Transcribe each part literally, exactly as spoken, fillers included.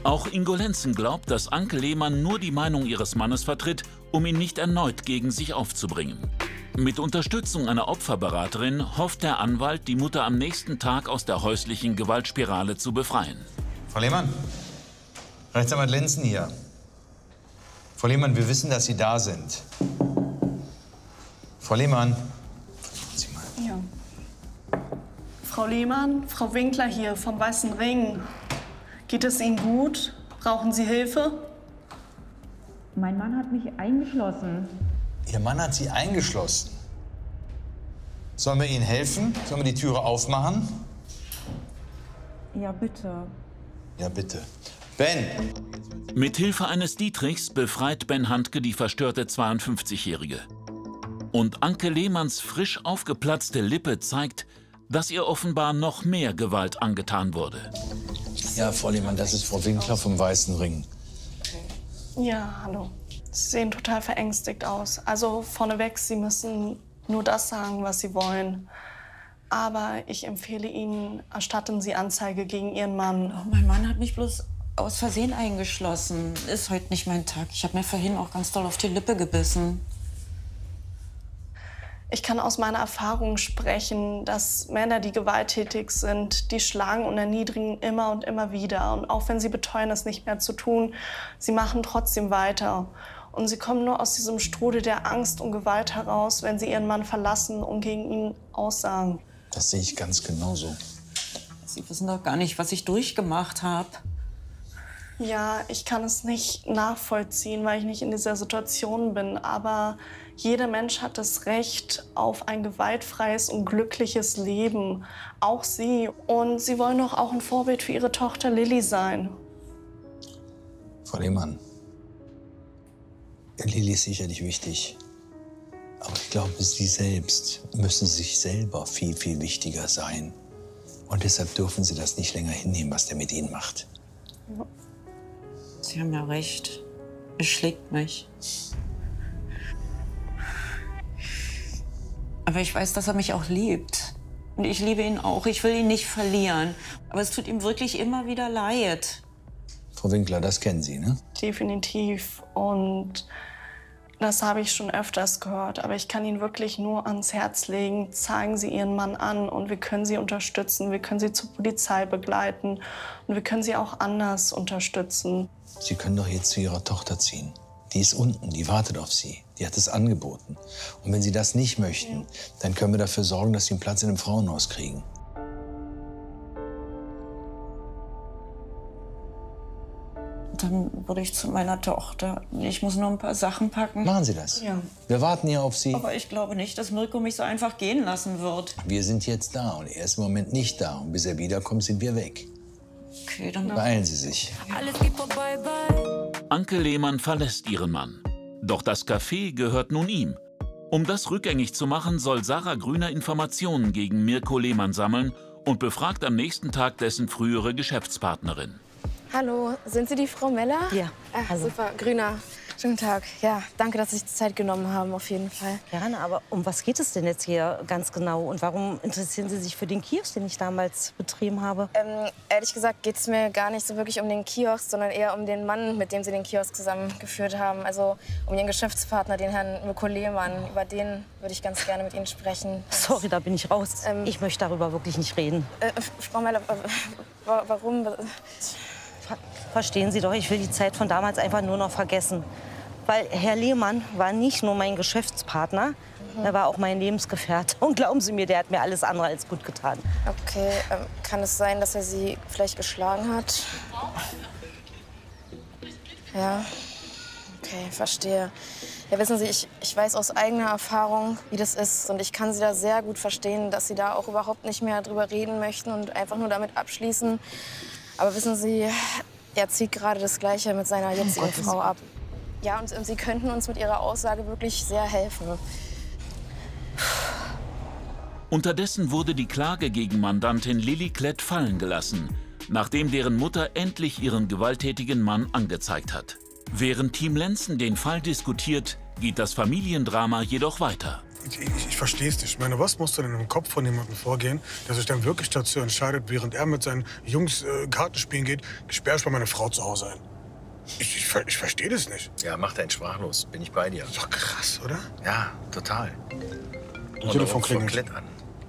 Auch Ingo Lenzen glaubt, dass Anke Lehmann nur die Meinung ihres Mannes vertritt, um ihn nicht erneut gegen sich aufzubringen. Mit Unterstützung einer Opferberaterin hofft der Anwalt, die Mutter am nächsten Tag aus der häuslichen Gewaltspirale zu befreien. Frau Lehmann, Rechtsanwalt Lenzen hier. Frau Lehmann, wir wissen, dass Sie da sind. Frau Lehmann. Sie mal. Ja. Frau Lehmann, Frau Winkler hier vom Weißen Ring. Geht es Ihnen gut? Brauchen Sie Hilfe? Mein Mann hat mich eingeschlossen. Ihr Mann hat Sie eingeschlossen. Sollen wir Ihnen helfen? Sollen wir die Türe aufmachen? Ja, bitte. Ja, bitte. Ben! Mithilfe eines Dietrichs befreit Ben Handke die verstörte zweiundfünfzigjährige. Und Anke Lehmanns frisch aufgeplatzte Lippe zeigt, dass ihr offenbar noch mehr Gewalt angetan wurde. Ja, Frau Lehmann, das ist Frau Winkler vom Weißen Ring. Ja, hallo. Sie sehen total verängstigt aus. Also vorneweg, Sie müssen nur das sagen, was Sie wollen. Aber ich empfehle Ihnen, erstatten Sie Anzeige gegen Ihren Mann. Oh, mein Mann hat mich bloß aus Versehen eingeschlossen. Ist heute nicht mein Tag. Ich habe mir vorhin auch ganz doll auf die Lippe gebissen. Ich kann aus meiner Erfahrung sprechen, dass Männer, die gewalttätig sind, die schlagen und erniedrigen immer und immer wieder. Und auch wenn sie beteuern, es nicht mehr zu tun, sie machen trotzdem weiter. Und sie kommen nur aus diesem Strudel der Angst und Gewalt heraus, wenn sie ihren Mann verlassen und gegen ihn aussagen. Das sehe ich ganz genauso. Sie wissen doch gar nicht, was ich durchgemacht habe. Ja, ich kann es nicht nachvollziehen, weil ich nicht in dieser Situation bin. Aber jeder Mensch hat das Recht auf ein gewaltfreies und glückliches Leben. Auch Sie. Und Sie wollen doch auch ein Vorbild für Ihre Tochter Lilly sein. Frau Lehmann, Lilly ist sicherlich wichtig. Aber ich glaube, Sie selbst müssen sich selber viel, viel wichtiger sein. Und deshalb dürfen Sie das nicht länger hinnehmen, was der mit Ihnen macht. Ja. Sie haben ja recht. Es schlägt mich. Aber ich weiß, dass er mich auch liebt. Und ich liebe ihn auch. Ich will ihn nicht verlieren. Aber es tut ihm wirklich immer wieder leid. Frau Winkler, das kennen Sie, ne? Definitiv. Und das habe ich schon öfters gehört. Aber ich kann Ihnen wirklich nur ans Herz legen, zeigen Sie Ihren Mann an und wir können Sie unterstützen. Wir können Sie zur Polizei begleiten und wir können Sie auch anders unterstützen. Sie können doch jetzt zu Ihrer Tochter ziehen. Die ist unten, die wartet auf Sie. Die hat es angeboten. Und wenn Sie das nicht möchten, ja, dann können wir dafür sorgen, dass Sie einen Platz in einem Frauenhaus kriegen. Dann würde ich zu meiner Tochter. Ich muss nur ein paar Sachen packen. Machen Sie das. Ja. Wir warten hier auf Sie. Aber ich glaube nicht, dass Mirko mich so einfach gehen lassen wird. Wir sind jetzt da und er ist im Moment nicht da. Und bis er wiederkommt, sind wir weg. Okay, dann beeilen Sie sich. Alles geht vorbei, bye. Anke Lehmann verlässt ihren Mann. Doch das Café gehört nun ihm. Um das rückgängig zu machen, soll Sarah Grüner Informationen gegen Mirko Lehmann sammeln und befragt am nächsten Tag dessen frühere Geschäftspartnerin. Hallo, sind Sie die Frau Meller? Ja. Ach, Also. super, Grüner. Schönen Tag. Ja, danke, dass Sie sich die Zeit genommen haben, auf jeden Fall. Gerne, aber um was geht es denn jetzt hier ganz genau? Und warum interessieren Sie sich für den Kiosk, den ich damals betrieben habe? Ähm, ehrlich gesagt geht es mir gar nicht so wirklich um den Kiosk, sondern eher um den Mann, mit dem Sie den Kiosk zusammengeführt haben. Also um Ihren Geschäftspartner, den Herrn Mirko Lehmann. Über den würde ich ganz gerne mit Ihnen sprechen. Sorry, da bin ich raus. Ähm, ich möchte darüber wirklich nicht reden. Äh, Frau Meller, äh, warum? Verstehen Sie doch, ich will die Zeit von damals einfach nur noch vergessen. Weil Herr Lehmann war nicht nur mein Geschäftspartner, mhm. er war auch mein Lebensgefährte. Und glauben Sie mir, der hat mir alles andere als gut getan. Okay, ähm, kann es sein, dass er Sie vielleicht geschlagen hat? Ja, okay, verstehe. Ja, wissen Sie, ich, ich weiß aus eigener Erfahrung, wie das ist. Und ich kann Sie da sehr gut verstehen, dass Sie da auch überhaupt nicht mehr drüber reden möchten und einfach nur damit abschließen. Aber wissen Sie, er zieht gerade das Gleiche mit seiner jetzigen oh Frau ab. Ja, und, und Sie könnten uns mit Ihrer Aussage wirklich sehr helfen. Unterdessen wurde die Klage gegen Mandantin Lilly Klett fallen gelassen, nachdem deren Mutter endlich ihren gewalttätigen Mann angezeigt hat. Während Team Lenzen den Fall diskutiert, geht das Familiendrama jedoch weiter. Ich, ich, ich verstehe es nicht. Ich meine, was muss denn im Kopf von jemandem vorgehen, der sich dann wirklich dazu entscheidet, während er mit seinen Jungs äh, Karten spielen geht, sperre ich bei meiner Frau zu Hause ein? Ich, ich, ich verstehe das nicht. Ja, mach deinen sprachlos. Bin ich bei dir. Das ist doch krass, oder? Ja, total. Und Telefon klingelt. Frau Klett an.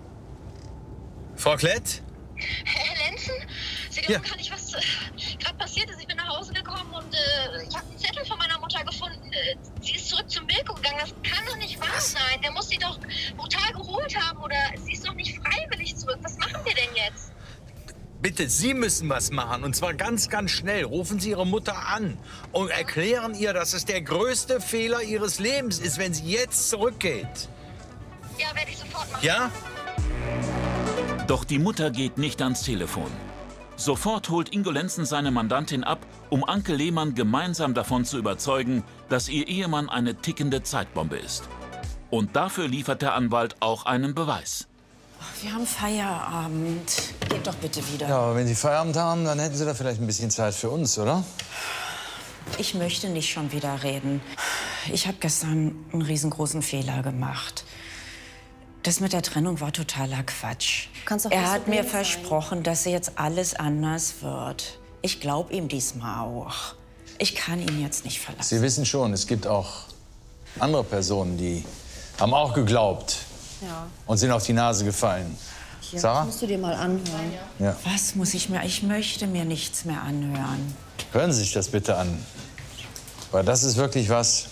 Frau Klett? Herr Lenzen, Sie glauben gar nicht, was äh, gerade passiert ist. Ich bin nach Hause gekommen und äh, ich habe einen Zettel von meiner Mutter gefunden. Äh, sie ist zurück zum Milko gegangen. Das kann doch nicht wahr sein. Der muss sie doch brutal geholt haben oder sie ist doch nicht freiwillig zurück. Was machen wir denn jetzt? Bitte, Sie müssen was machen. Und zwar ganz, ganz schnell. Rufen Sie Ihre Mutter an und erklären ihr, dass es der größte Fehler Ihres Lebens ist, wenn sie jetzt zurückgeht. Ja, werde ich sofort machen. Ja? Doch die Mutter geht nicht ans Telefon. Sofort holt Ingo Lenzen seine Mandantin ab, um Anke Lehmann gemeinsam davon zu überzeugen, dass ihr Ehemann eine tickende Zeitbombe ist. Und dafür liefert der Anwalt auch einen Beweis. Wir haben Feierabend. Geht doch bitte wieder. Ja, aber wenn Sie Feierabend haben, dann hätten Sie da vielleicht ein bisschen Zeit für uns, oder? Ich möchte nicht schon wieder reden. Ich habe gestern einen riesengroßen Fehler gemacht. Das mit der Trennung war totaler Quatsch. Kannst doch er hat mir sein. versprochen, dass jetzt alles anders wird. Ich glaube ihm diesmal auch. Ich kann ihn jetzt nicht verlassen. Sie wissen schon, es gibt auch andere Personen, die haben auch geglaubt Ja. und sind auf die Nase gefallen. Hier, Sarah? das musst du dir mal anhören. Ja. Was muss ich mir? Ich möchte mir nichts mehr anhören. Hören Sie sich das bitte an. Weil das ist wirklich was,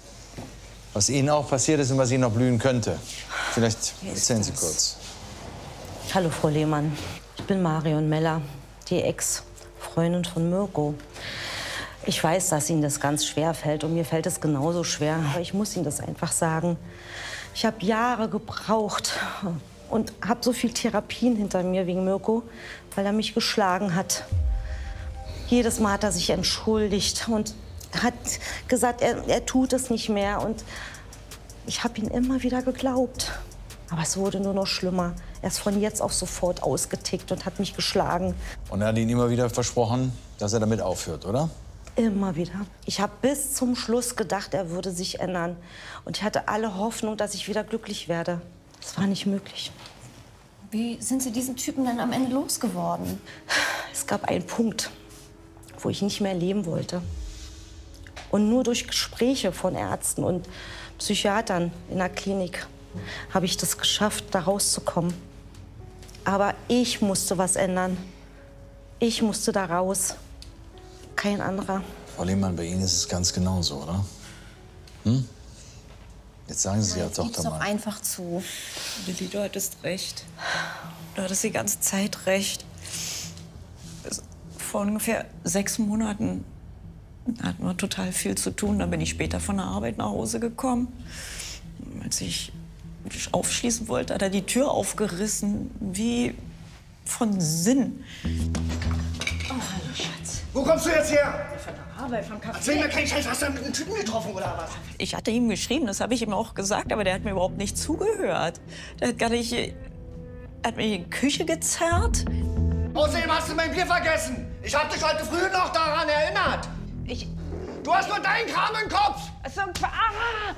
was Ihnen auch passiert ist und was Ihnen noch blühen könnte. Vielleicht erzählen Sie kurz. Hallo, Frau Lehmann. Ich bin Marion Meller, die Ex-Freundin von Mirko. Ich weiß, dass Ihnen das ganz schwer fällt und mir fällt es genauso schwer. Aber ich muss Ihnen das einfach sagen. Ich habe Jahre gebraucht und habe so viel Therapien hinter mir wegen Mirko, weil er mich geschlagen hat. Jedes Mal hat er sich entschuldigt und hat gesagt, er, er tut es nicht mehr. Und ich habe ihn immer wieder geglaubt. Aber es wurde nur noch schlimmer. Er ist von jetzt auf sofort ausgetickt und hat mich geschlagen. Und er hat Ihnen immer wieder versprochen, dass er damit aufhört, oder? Immer wieder. Ich habe bis zum Schluss gedacht, er würde sich ändern. Und ich hatte alle Hoffnung, dass ich wieder glücklich werde. Das war nicht möglich. Wie sind Sie diesen Typen dann am Ende losgeworden? Es gab einen Punkt, wo ich nicht mehr leben wollte. Und nur durch Gespräche von Ärzten und Psychiatern in der Klinik habe ich das geschafft, da rauszukommen. Aber ich musste was ändern. Ich musste da raus. Kein anderer. Frau Lehmann, bei Ihnen ist es ganz genauso, oder? Hm? Jetzt sagen Sie ja doch Gib's doch doch mal. einfach zu. Lilly, du hattest recht. Du hattest die ganze Zeit recht. Bis vor ungefähr sechs Monaten hatten wir total viel zu tun. Dann bin ich später von der Arbeit nach Hause gekommen. Als ich aufschließen wollte, hat er die Tür aufgerissen, wie von Sinn. Oh, hallo, Schatz. Wo kommst du jetzt her? Von der Arbeit, vom Café. Erzähl mir keinen Scheiß, hast du mit einem Typen getroffen oder was? Ich hatte ihm geschrieben, das habe ich ihm auch gesagt, aber der hat mir überhaupt nicht zugehört. Der hat gar nicht... Er hat mir in die Küche gezerrt. Außerdem hast du mein Bier vergessen. Ich hab dich heute früh noch daran erinnert. Ich... Du hast nur deinen Kram im Kopf. Also, ah!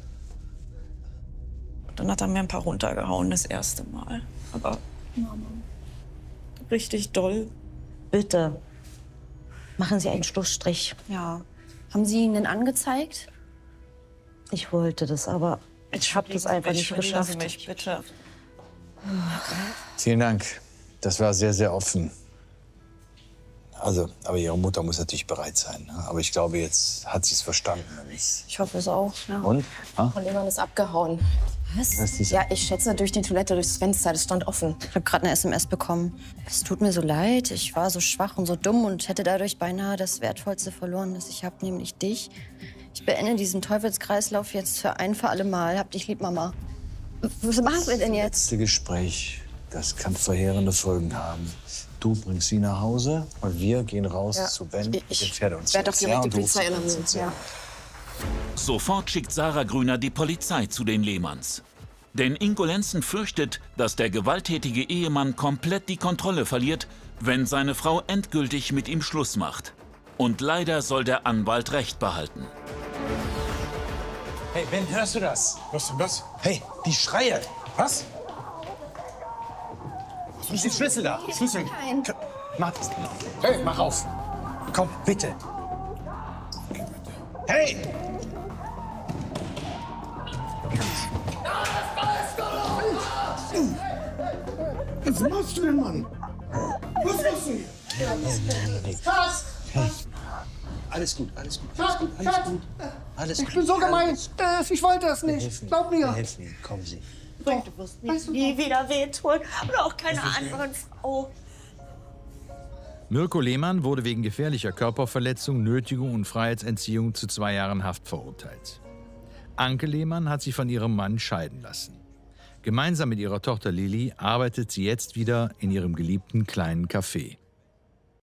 Dann hat er mir ein paar runtergehauen, das erste Mal. Aber Mama, richtig doll. Bitte, machen Sie einen Schlussstrich. Ja. Haben Sie ihn denn angezeigt? Ich wollte das, aber ich habe das einfach nicht geschafft. Mich, bitte. Vielen Dank. Das war sehr, sehr offen. Also, aber Ihre Mutter muss natürlich bereit sein. Ne? Aber ich glaube, jetzt hat sie es verstanden. Ich hoffe es auch. Ja. Und? Ha? Frau Lehmann ist abgehauen. Was? Was ist Ja, ich schätze durch die Toilette, durchs Fenster. Das stand offen. Ich habe gerade eine S M S bekommen. Es tut mir so leid. Ich war so schwach und so dumm und hätte dadurch beinahe das Wertvollste verloren, das ich habe, nämlich dich. Ich beende diesen Teufelskreislauf jetzt für ein für alle Mal. Hab dich lieb, Mama. Was machen wir denn jetzt? Das letzte Gespräch, das kann verheerende Folgen haben. Du bringst sie nach Hause und wir gehen raus Ja. zu Ben Ich- mit dem Pferdeunfall. Ich werde doch direkt Ja, die und rufst Polizei uns alarmieren. jetzt, Ja. Sofort schickt Sarah Grüner die Polizei zu den Lehmanns. Denn Ingo Lenzen fürchtet, dass der gewalttätige Ehemann komplett die Kontrolle verliert, wenn seine Frau endgültig mit ihm Schluss macht. Und leider soll der Anwalt Recht behalten. Hey, Ben, hörst du das? Was denn das? Hey, die Schreie. Was? Was ist die Schlüssel da? Schlüssel? Nein. Mach das. Hey, mach auf. Komm, bitte. Hey! Was machst du denn, Mann? Was machst du? Schatz! Hey. Alles gut, alles gut, alles Schatz, gut, alles Schatz! gut. Alles Ich gut. bin so gemein. Alles Äh, Ich wollte das Wir nicht. helfen Glaub Ihnen. Wir mir. helfen Ihnen. Kommen Sie. Du wirst mich nie wieder wehtun. Und auch keine anderen Frau. Mirko Lehmann wurde wegen gefährlicher Körperverletzung, Nötigung und Freiheitsentziehung zu zwei Jahren Haft verurteilt. Anke Lehmann hat sich von ihrem Mann scheiden lassen. Gemeinsam mit ihrer Tochter Lilly arbeitet sie jetzt wieder in ihrem geliebten kleinen Café.